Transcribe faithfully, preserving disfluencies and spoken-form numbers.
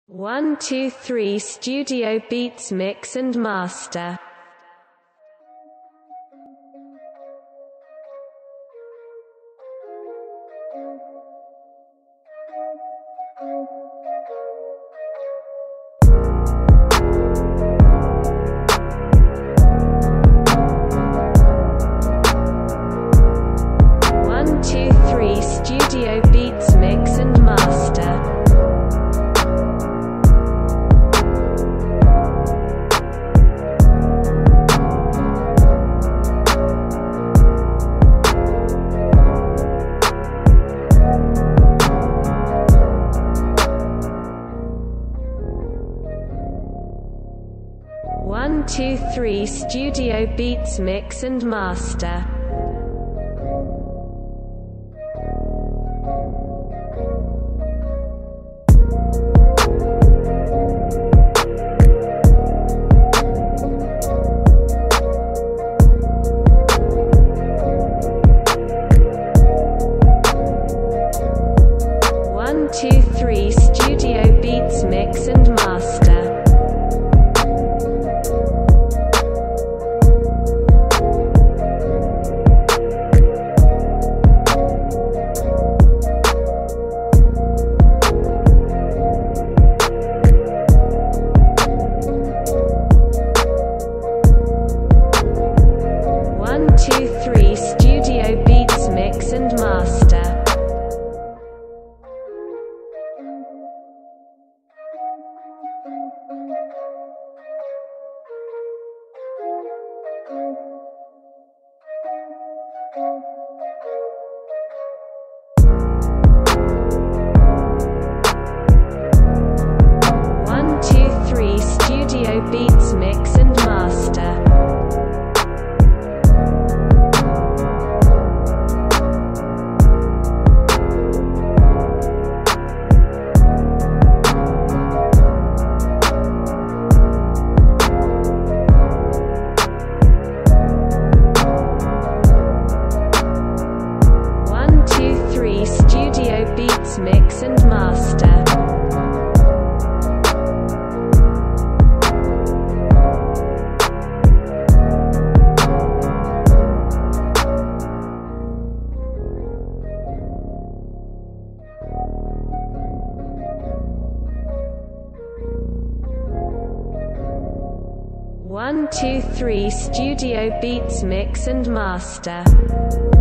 One, two, three Studio Beats Mix and Master. One, two, three Studio Beats Mix and Master. One, two, three Studio Beats Mix and Master. One, two, three Studio Beats Mix and Master. One, two, three Studio Beats Mix and Master. One, two, three Studio Beats Mix and Master. One, two, three Studio Beats Mix and Master. One, two, three Studio Beats Mix and Master.